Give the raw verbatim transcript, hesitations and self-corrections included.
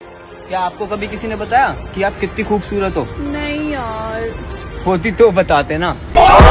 क्या आपको कभी किसी ने बताया कि आप कितनी खूबसूरत हो? नहीं यार। होती तो बताते ना।